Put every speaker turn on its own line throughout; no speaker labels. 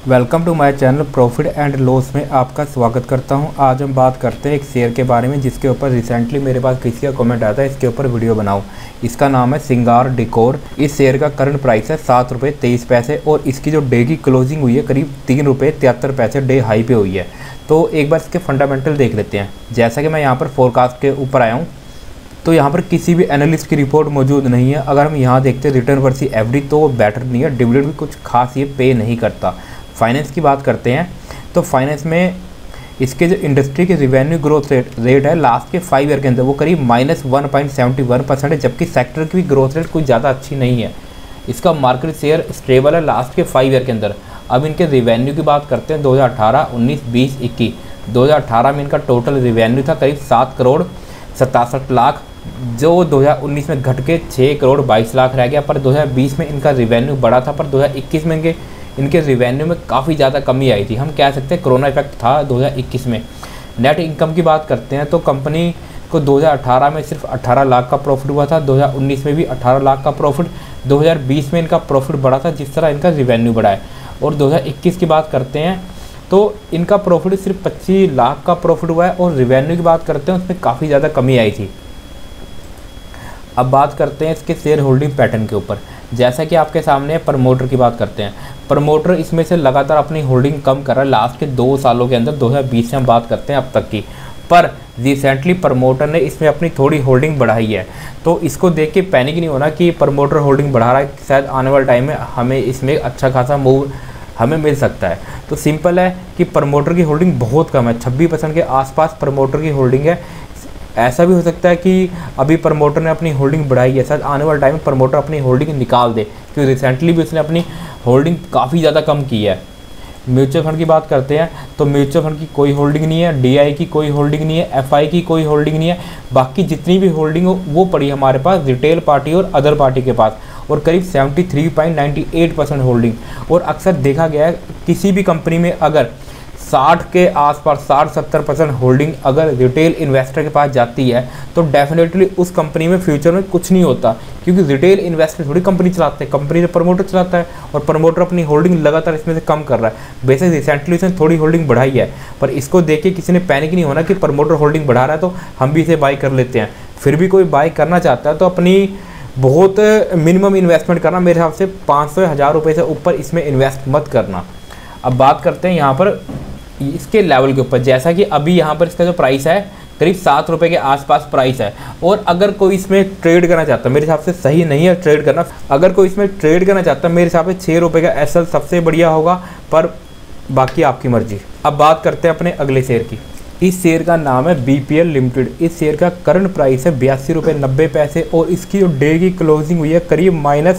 Welcome to my channel profit and loss में आपका स्वागत करता हूं। आज हम बात करते हैं एक शेयर के बारे में जिसके ऊपर रिसेंटली मेरे पास किसी का कमेंट आया था इसके ऊपर वीडियो बनाओ। इसका नाम है सिंगार डेकोर। इस शेयर का करंट प्राइस है ₹7.23 और इसकी जो डे की क्लोजिंग हुई है करीब ₹3.73 डे हाई पे हुई है। तो एक बार इसके फंडामेंटल देख लेते हैं। जैसा कि मैं यहाँ पर फोरकास्ट के ऊपर आया हूँ तो यहाँ पर किसी भी एनालिस्ट की रिपोर्ट मौजूद नहीं है। अगर हम यहाँ देखते हैं रिटर्न वर्सेस एवरेज तो वो बेटर नहीं है, डिविडेंड भी कुछ खास ये पे नहीं करता। फाइनेंस की बात करते हैं तो फाइनेंस में इसके जो इंडस्ट्री के रिवेन्यू ग्रोथ रेट है लास्ट के 5 ईयर के अंदर वो करीब -1.71% है, जबकि सेक्टर की भी ग्रोथ रेट कुछ ज़्यादा अच्छी नहीं है। इसका मार्केट शेयर स्टेबल है लास्ट के 5 ईयर के अंदर। अब इनके रिवेन्यू की बात करते हैं 2018, 19, 20, 21। 2018 में इनका टोटल रिवेन्यू था करीब 7,67,00,000 जो 2019 में घट के 6,22,00,000 रह गया। पर 2020 में इनका रिवेन्यू बढ़ा था, पर 2021 में इनके रिवेन्यू में काफ़ी ज़्यादा कमी आई थी। हम कह सकते हैं कोरोना इफेक्ट था 2021 में। नेट इनकम की बात करते हैं तो कंपनी को 2018 में सिर्फ 18 लाख का प्रॉफिट हुआ था, 2019 में भी 18 लाख का प्रॉफिट, 2020 में इनका प्रॉफिट बढ़ा था जिस तरह इनका रिवेन्यू बढ़ा है। और 2021 की बात करते हैं तो इनका प्रॉफिट सिर्फ 25 लाख का प्रॉफिट हुआ है और रिवेन्यू की बात करते हैं उसमें काफ़ी ज़्यादा कमी आई थी। अब बात करते हैं इसके शेयर होल्डिंग पैटर्न के ऊपर। जैसा कि आपके सामने प्रमोटर की बात करते हैं, प्रमोटर इसमें से लगातार अपनी होल्डिंग कम कर रहा है लास्ट के 2 सालों के अंदर। 2020 से हम बात करते हैं अब तक की, पर रिसेंटली प्रमोटर ने इसमें अपनी थोड़ी होल्डिंग बढ़ाई है। तो इसको देख के पैनिक नहीं होना कि प्रमोटर होल्डिंग बढ़ा रहा है, शायद आने वाले टाइम में हमें इसमें अच्छा खासा मूव हमें मिल सकता है। तो सिंपल है कि प्रमोटर की होल्डिंग बहुत कम है, 26% के आसपास प्रमोटर की होल्डिंग है। ऐसा भी हो सकता है कि अभी प्रमोटर ने अपनी होल्डिंग बढ़ाई है, शायद आने वाले टाइम में प्रमोटर अपनी होल्डिंग निकाल दे, क्योंकि रिसेंटली भी उसने अपनी होल्डिंग काफ़ी ज़्यादा कम की है। म्यूचुअल फंड की बात करते हैं तो म्यूचुअल फंड की कोई होल्डिंग नहीं है, डीआई की कोई होल्डिंग नहीं है, एफआई की कोई होल्डिंग नहीं है। बाकी जितनी भी होल्डिंग हो वो पड़ी हमारे पास रिटेल पार्टी और अदर पार्टी के पास, और करीब 73.98% होल्डिंग। और अक्सर देखा गया है किसी भी कंपनी में अगर 60 के आसपास 60-70% होल्डिंग अगर रिटेल इन्वेस्टर के पास जाती है तो डेफिनेटली उस कंपनी में फ्यूचर में कुछ नहीं होता, क्योंकि रिटेल इन्वेस्टर थोड़ी कंपनी चलाते हैं, कंपनी से प्रमोटर चलाता है और प्रमोटर अपनी होल्डिंग लगातार इसमें से कम कर रहा है। बेसिक रिसेंटली उसने थोड़ी होल्डिंग बढ़ाई है, पर इसको देख के किसी ने पैनिक नहीं होना कि प्रमोटर होल्डिंग बढ़ा रहा है तो हम भी इसे बाई कर लेते हैं। फिर भी कोई बाई करना चाहता है तो अपनी बहुत मिनिमम इन्वेस्टमेंट करना, मेरे हिसाब से 500-1000 रुपये से ऊपर इसमें इन्वेस्ट मत करना। अब बात करते हैं यहाँ पर इसके लेवल के ऊपर। जैसा कि अभी यहाँ पर इसका जो प्राइस है करीब ₹7 के आसपास प्राइस है, और अगर कोई इसमें ट्रेड करना चाहता है, मेरे हिसाब से सही नहीं है ट्रेड करना। अगर कोई इसमें ट्रेड करना चाहता है मेरे हिसाब से ₹6 का एसएल सबसे बढ़िया होगा, पर बाकी आपकी मर्जी। अब बात करते हैं अपने अगले शेयर की। इस शेयर का नाम है बीपीएल लिमिटेड। इस शेयर का करंट प्राइस है ₹82.90 और इसकी जो डे की क्लोजिंग हुई है करीब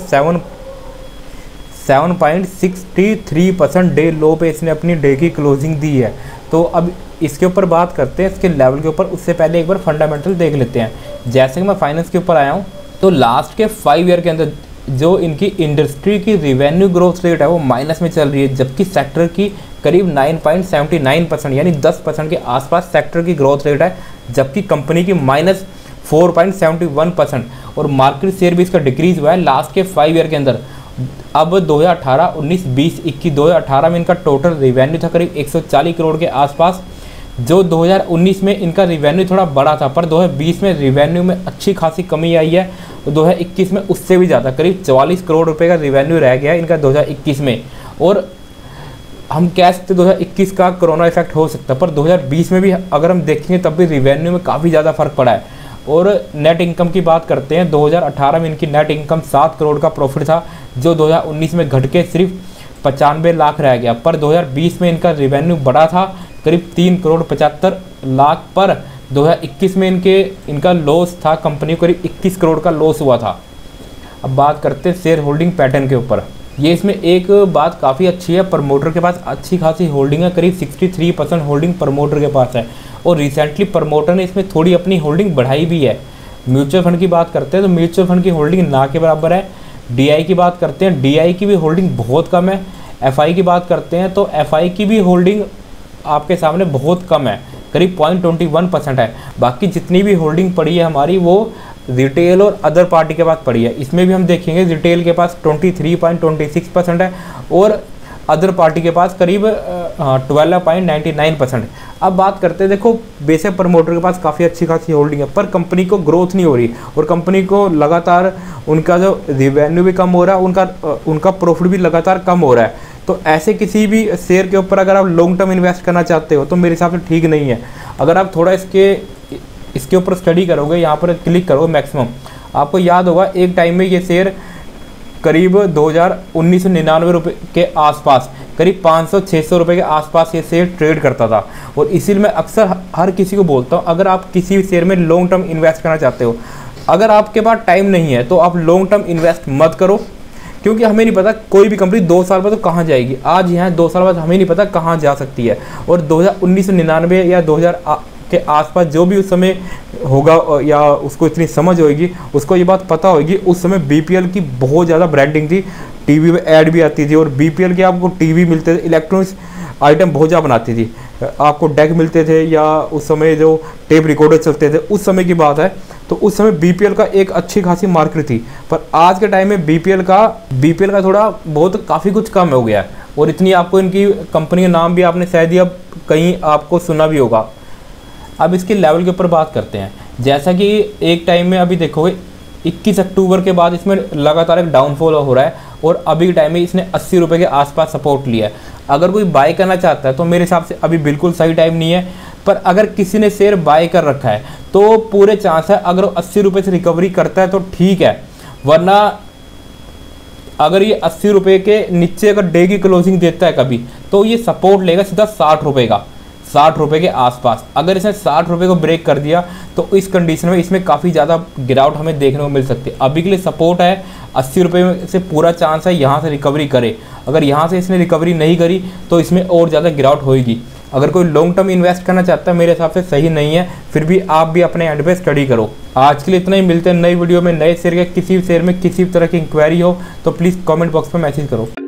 -7.63% डे लो पे इसने अपनी डे की क्लोजिंग दी है। तो अब इसके ऊपर बात करते हैं इसके लेवल के ऊपर। उससे पहले एक बार फंडामेंटल देख लेते हैं। जैसे कि मैं फाइनेंस के ऊपर आया हूँ तो लास्ट के 5 ईयर के अंदर जो इनकी इंडस्ट्री की रिवेन्यू ग्रोथ रेट है वो माइनस में चल रही है, जबकि सेक्टर की करीब 9.79% यानी 10% के आसपास सेक्टर की ग्रोथ रेट है, जबकि कंपनी की -4.71%। और मार्केट शेयर भी इसका डिक्रीज हुआ है लास्ट के 5 ईयर के अंदर। अब 2018, 19, 20, 21, 2018 में इनका टोटल रिवेन्यू था करीब 140 करोड़ के आसपास, जो 2019 में इनका रिवेन्यू थोड़ा बड़ा था, पर 2020 में रिवेन्यू में अच्छी खासी कमी आई है। 2021 में उससे भी ज़्यादा करीब 44 करोड़ रुपए का रिवेन्यू रह गया इनका 2021 में। और हम कह सकते 2021 का कोरोना इफेक्ट हो सकता है, पर 2020 में भी अगर हम देखेंगे तब भी रिवेन्यू में काफ़ी ज़्यादा फर्क पड़ा है। और नेट इनकम की बात करते हैं 2018 में इनकी नेट इनकम 7 करोड़ का प्रॉफिट था, जो 2019 में घट के सिर्फ 95 लाख रह गया। पर 2020 में इनका रिवेन्यू बढ़ा था करीब 3,75,00,000 पर 2021 में इनका लॉस था, कंपनी को करीब 21 करोड़ का लॉस हुआ था। अब बात करते हैं शेयर होल्डिंग पैटर्न के ऊपर। ये इसमें एक बात काफ़ी अच्छी है, प्रमोटर के पास अच्छी खासी होल्डिंग है, करीब 63% होल्डिंग प्रमोटर के पास है। और रिसेंटली प्रमोटर ने इसमें थोड़ी अपनी होल्डिंग बढ़ाई भी है। म्यूचुअल फंड की बात करते हैं तो म्यूचुअल फंड की होल्डिंग ना के बराबर है। डीआई की बात करते हैं, डीआई की भी होल्डिंग बहुत कम है। एफआई की बात करते हैं तो एफआई की भी होल्डिंग आपके सामने बहुत कम है, करीब 0.21% है। बाकी जितनी भी होल्डिंग पड़ी है हमारी वो रिटेल और अदर पार्टी के पास पड़ी है। इसमें भी हम देखेंगे रिटेल के पास 23.26% है और अदर पार्टी के पास करीब 12.99%। अब बात करते हैं, देखो बेशक प्रमोटर के पास काफ़ी अच्छी खासी होल्डिंग है, पर कंपनी को ग्रोथ नहीं हो रही और कंपनी को लगातार उनका जो रिवेन्यू भी कम हो रहा है, उनका प्रॉफिट भी लगातार कम हो रहा है। तो ऐसे किसी भी शेयर के ऊपर अगर आप लॉन्ग टर्म इन्वेस्ट करना चाहते हो तो मेरे हिसाब से ठीक नहीं है। अगर आप थोड़ा इसके ऊपर स्टडी करोगे, यहाँ पर क्लिक करोगे मैक्सिमम, आपको याद होगा एक टाइम में ये शेयर करीब 1999 रुपये के आसपास, करीब 500-600 रुपये के आसपास ये शेयर ट्रेड करता था। और इसीलिए मैं अक्सर हर किसी को बोलता हूँ, अगर आप किसी भी शेयर में लॉन्ग टर्म इन्वेस्ट करना चाहते हो, अगर आपके पास टाइम नहीं है तो आप लॉन्ग टर्म इन्वेस्ट मत करो, क्योंकि हमें नहीं पता कोई भी कंपनी 2 साल बाद तो कहाँ जाएगी। आज यहाँ 2 साल बाद हमें नहीं पता कहाँ जा सकती है। और 1999 या 2000 के आसपास जो भी उस समय होगा या उसको इतनी समझ होगी, उसको ये बात पता होगी, उस समय बीपीएल की बहुत ज़्यादा ब्रांडिंग थी, टीवी में ऐड भी आती थी और बीपीएल के आपको टीवी मिलते थे, इलेक्ट्रॉनिक्स आइटम बहुत ज़्यादा बनाती थी, आपको डेक मिलते थे या उस समय जो टेप रिकॉर्डर चलते थे, उस समय की बात है। तो उस समय बीपीएल का एक अच्छी खासी मार्केट थी, पर आज के टाइम में बीपीएल का थोड़ा बहुत काफ़ी कुछ कम हो गया है। और इतनी आपको इनकी कंपनी का नाम भी आपने शायद ही अब कहीं आपको सुना भी होगा। अब इसके लेवल के ऊपर बात करते हैं। जैसा कि एक टाइम में अभी देखोगे 21 अक्टूबर के बाद इसमें लगातार एक डाउनफॉल हो रहा है और अभी के टाइम में इसने 80 रुपये के आसपास सपोर्ट लिया है। अगर कोई बाय करना चाहता है तो मेरे हिसाब से अभी बिल्कुल सही टाइम नहीं है, पर अगर किसी ने शेयर बाय कर रखा है तो पूरे चांस है अगर वो 80 रुपये से रिकवरी करता है तो ठीक है, वरना अगर ये 80 रुपये के नीचे अगर डे की क्लोजिंग देता है कभी, तो ये सपोर्ट लेगा सीधा 60 रुपये का, 60 रुपये के आसपास। अगर इसने 60 रुपये को ब्रेक कर दिया तो इस कंडीशन में इसमें काफ़ी ज़्यादा गिरावट हमें देखने को मिल सकती है। अभी के लिए सपोर्ट है 80 रुपये से, पूरा चांस है यहाँ से रिकवरी करे। अगर यहाँ से इसने रिकवरी नहीं करी तो इसमें और ज़्यादा गिरावट होगी। अगर कोई लॉन्ग टर्म इन्वेस्ट करना चाहता है मेरे हिसाब से सही नहीं है, फिर भी आप भी अपने एंड पे स्टडी करो। आज के लिए इतना ही, मिलते हैं नई वीडियो में नए शेयर के किसी भी शेयर में किसी भी तरह की इंक्वायरी हो तो प्लीज़ कमेंट बॉक्स में मैसेज करो।